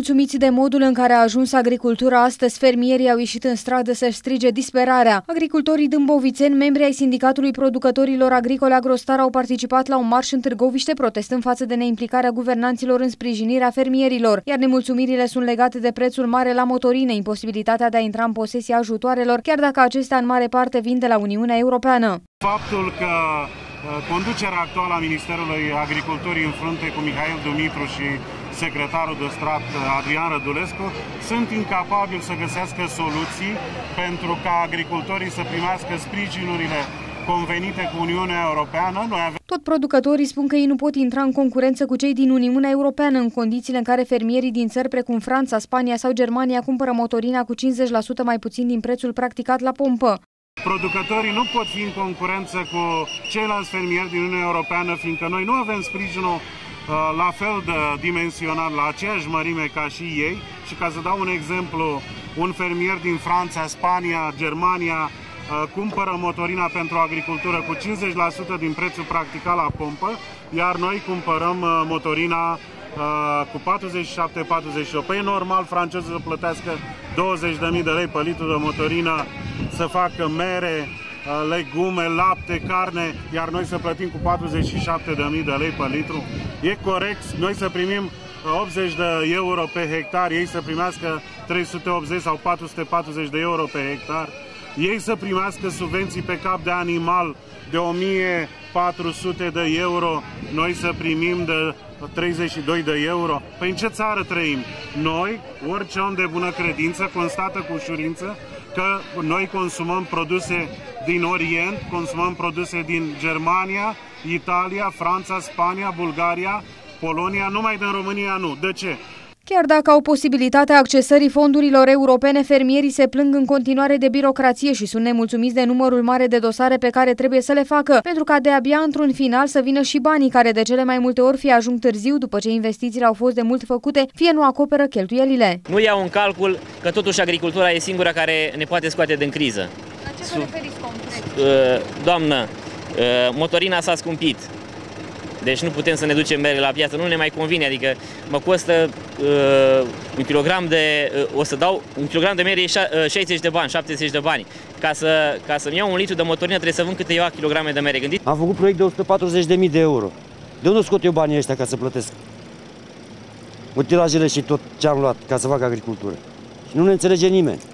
Nemulțumiți de modul în care a ajuns agricultura astăzi, fermierii au ieșit în stradă să-și strige disperarea. Agricultorii dâmbovițeni, membri ai Sindicatului Producătorilor Agricole Agrostar, au participat la un marș în Târgoviște, protestând față de neimplicarea guvernanților în sprijinirea fermierilor, iar nemulțumirile sunt legate de prețul mare la motorine, imposibilitatea de a intra în posesia ajutoarelor, chiar dacă acestea în mare parte vin de la Uniunea Europeană. Faptul că conducerea actuală a Ministerului Agriculturii în frunte cu Mihail Dumitru și secretarul de stat Adrian Rădulescu sunt incapabili să găsească soluții pentru ca agricultorii să primească sprijinurile convenite cu Uniunea Europeană. Tot producătorii spun că ei nu pot intra în concurență cu cei din Uniunea Europeană în condițiile în care fermierii din țări precum Franța, Spania sau Germania cumpără motorina cu 50% mai puțin din prețul practicat la pompă. Producătorii nu pot fi în concurență cu ceilalți fermieri din Uniunea Europeană, fiindcă noi nu avem sprijinul la fel de dimensionat, la aceeași mărime ca și ei. Și ca să dau un exemplu, un fermier din Franța, Spania, Germania cumpără motorina pentru agricultură cu 50% din prețul practicat la pompă, iar noi cumpărăm motorina cu 47-48. Păi e normal francezul să plătească 20.000 de lei pe litru de motorină, să facă mere, legume, lapte, carne, iar noi să plătim cu 47.000 de lei pe litru? E corect noi să primim 80 de euro pe hectar, ei să primească 380 sau 440 de euro pe hectar? Ei să primească subvenții pe cap de animal de 1400 de euro, noi să primim de 32 de euro? Păi în ce țară trăim? Noi, orice om de bună credință, constată cu ușurință că noi consumăm produse din Orient, consumăm produse din Germania, Italia, Franța, Spania, Bulgaria, Polonia, numai din România nu. De ce? Chiar dacă au posibilitatea accesării fondurilor europene, fermierii se plâng în continuare de birocrație și sunt nemulțumiți de numărul mare de dosare pe care trebuie să le facă, pentru ca de-abia într-un final să vină și banii care de cele mai multe ori fie ajung târziu după ce investițiile au fost de mult făcute, fie nu acoperă cheltuielile. Nu iau în calcul că totuși agricultura e singura care ne poate scoate din criză. La ce vă referiți concret? Doamnă, motorina s-a scumpit. Deci nu putem să ne ducem mere la piață, nu ne mai convine, adică mă costă un kilogram de mere e 60 de bani, 70 de bani. Ca să-mi iau un litru de motorină trebuie să vând câte eu kilograme de mere. Gândiți? Am făcut proiect de 140.000 de euro. De unde scot eu banii ăștia ca să plătesc utilajele și tot ce am luat ca să fac agricultură? Și nu ne înțelege nimeni.